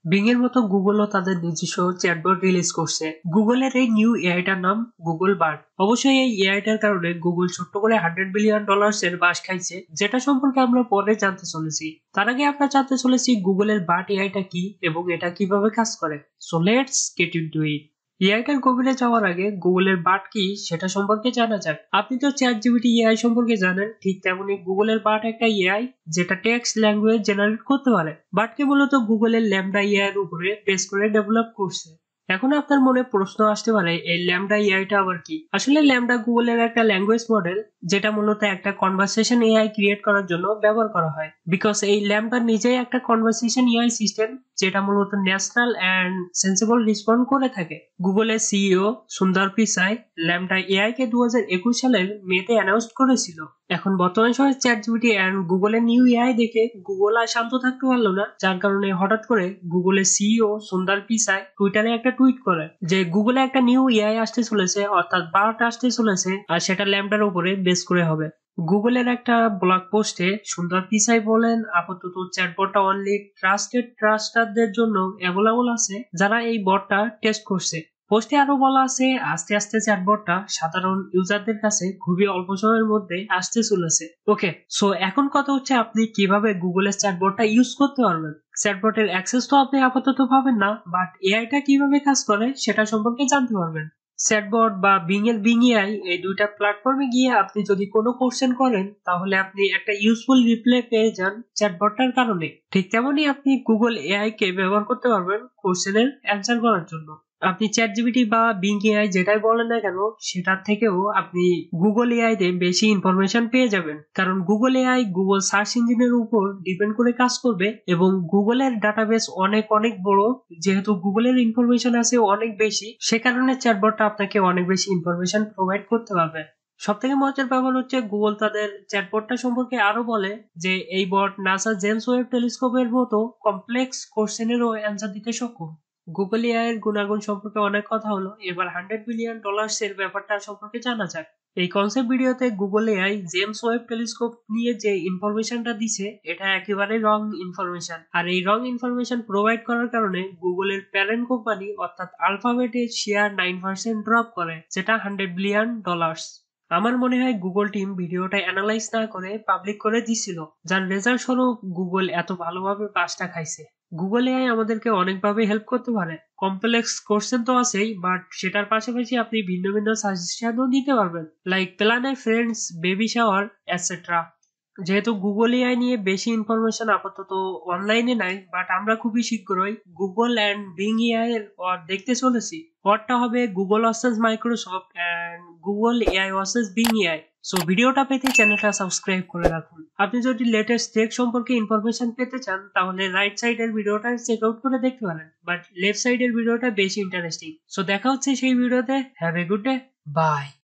Being এর মতো গুগলও তাদের নিজস্ব চ্যাটবট রিলিজ করছে। গুগলের এই নিউ এআইটার নাম গুগল বার্ড। অবশ্যই এই এআইটার কারণে গুগল ছোট্ট করে $100 বিলিয়ন এর বাস খাইছে, যেটা সম্পর্কে আমরা পরে জানতে চলেছি। তার আগে আমরা জানতে চলেছি গুগলের বার্ড এআইটা কি এবং এটা কিভাবে কাজ করে। So let's get into it. এআইটার গভীরে যাওয়ার আগে গুগলের বার্ড কি সেটা সম্পর্কে জানা যাক। আপনি তো চ্যাট জিপিটি এআই সম্পর্কে জানেন, ঠিক তেমনি গুগলের বার্ড একটা এআই যেটা টেক্সট ল্যাঙ্গুয়েজ জেনারেট করতে পারে। বার্ডকে মূলত গুগলের ল্যাম্বডা এআই এর উপরে বেস করে ডেভেলপ করছে। এখন আপনার মনে প্রশ্ন আসতে পারে, এই ল্যাম্বডা এআইটা আবার কি? আসলে ল্যাম্বডা গুগলের একটা ল্যাঙ্গুয়েজ মডেল, যেটা মূলত একটা কনভারসেশন এআই ক্রিয়েট করার জন্য ব্যবহার করা হয়। বিকজ এই ল্যাম্বডা নিজেই একটা কনভারসেশন এআই সিস্টেম, যেটা মূলত ন্যাচারাল এন্ড সেন্সিবল রেসপন্ড করে থাকে। গুগলের সিইও সুন্দর পিচাই ল্যাম্বডা এআই কে 2021 সালের মেতে অ্যানাউন্স করেছিল। এখন বর্তমান সময়ে চ্যাটজিপিটি এন্ড গুগলের নিউ এআই দেখে গুগল আর শান্ত থাকতে পারলো না, যার কারণে হঠাৎ করে গুগলের সিইও সুন্দর পিচাই টুইটারে একটা টুইট করে যে গুগলে একটা নিউ এআই আসতে চলেছে, অর্থাৎ বার্ড আসতে চলেছে, আর সেটা ল্যাম্বডার উপরে বেস করে হবে। গুগলের একটা ব্লগ পোস্টে সুন্দর পিচাই বলেন, আপাতত চ্যাটবটটা অনলি ট্রাস্টেড ট্রাস্টারদের জন্য অ্যাভেলেবল আছে যারা এই বটটা টেস্ট করছে। পোস্টে আরো বলা আছে, আস্তে আস্তে চ্যাটবটটা সাধারণ ইউজারদের কাছে খুবই অল্প সময়ের মধ্যে আসতে চলেছে। ওকে, সো এখন কথা হচ্ছে আপনি কিভাবে গুগলের চ্যাটবটটা ইউজ করতে পারবেন। চ্যাটবটের অ্যাক্সেস তো আপনি আপাতত পাবেন না, বাট এআইটা কিভাবে কাজ করে সেটা সম্পর্কে জানতে পারবেন। চ্যাটবট বা বিং এর বিং এআই এই দুইটা প্ল্যাটফর্মে গিয়ে আপনি যদি কোনো কোশ্চেন করেন, তাহলে আপনি একটা ইউজফুল রিপ্লাই পেয়ে যান চ্যাটবটটার কারণে। ঠিক তেমনি আপনি গুগল এআই কে ব্যবহার করতে পারবেন কোশ্চেনের অ্যান্সার করার জন্য। আপনি চ্যাট জিপিটি বা বিং এআই যেটাই বলেন না কেন, সেটার থেকেও আপনি গুগল এআই তে বেশি ইনফরমেশন পেয়ে যাবেন, কারণ গুগল এআই গুগল সার্চ ইঞ্জিনের উপর ডিপেন্ড করে কাজ করবে এবং গুগলের ডাটাবেস অনেক অনেক বড়। যেহেতু গুগলের ইনফরমেশন আছে অনেক বেশি, সে কারণে চ্যাটবটটা আপনাকে অনেক বেশি ইনফরমেশন প্রোভাইড করতে পারবে। সব থেকে মজার ব্যাপার হচ্ছে, গুগল তাদের চ্যাটবটটা সম্পর্কে আরো বলে যে এই বট নাসা জেমস ওয়েব টেলিস্কোপের মতো কমপ্লেক্স কোশ্চেনেরও অ্যান্সার দিতে সক্ষম। গুগল এআই এর গুণাগুণ সম্পর্কে অনেক কথা হলো, এবার $100 বিলিয়ন এর ব্যাপারটা সম্পর্কে জানা যাক। এই কনসেপ্ট ভিডিওতে Google AI James Webb telescope নিয়ে যে ইনফরমেশনটা দিছে, এটা একেবারে রং ইনফরমেশন। আর এই রং ইনফরমেশন প্রোভাইড করার কারণে গুগলের প্যারেন্ট কোম্পানি অর্থাৎ আলফাবেটের শেয়ার 9% ড্রপ করে, যেটা $100 বিলিয়ন। আমার মনে হয় গুগল টিম ভিডিওটা অ্যানালাইজ না করে পাবলিক করে দিছিল, যার রেজাল্ট স্বরূপ গুগল এত ভালোভাবে বাসটা খাইছে। গুগল এআই আমাদেরকে অনেকভাবে হেল্প করতে পারে। কমপ্লেক্স কোশ্চেন তো আছেই, বাট সেটার পাশাপাশি আপনি ভিন্ন ভিন্ন সাজেশনও দিতে পারবেন, like plan friends, baby shower, etcetera. যেহেতু গুগল এআই নিয়ে বেশি ইনফরমেশন আপাতত অনলাইনে নাই, বাট আমরা খুবই শীঘ্রই গুগল এন্ড বিং এআই এর দেখতে চলেছি। পরটা হবে Google versus Microsoft and Google AI versus Bing AI. So ভিডিওটা পেতে চ্যানেলটা সাবস্ক্রাইব করে রাখুন। আপনি যদি লেটেস্ট টেক সম্পর্কে ইনফরমেশন পেতে চান, তাহলে রাইট সাইডের ভিডিওটা চেক আউট করে দেখতে পারেন, বাট লেফট সাইডের ভিডিওটা বেশি ইন্টারেস্টিং। সো দেখা হচ্ছে সেই ভিডিওতে। Have a good day, by.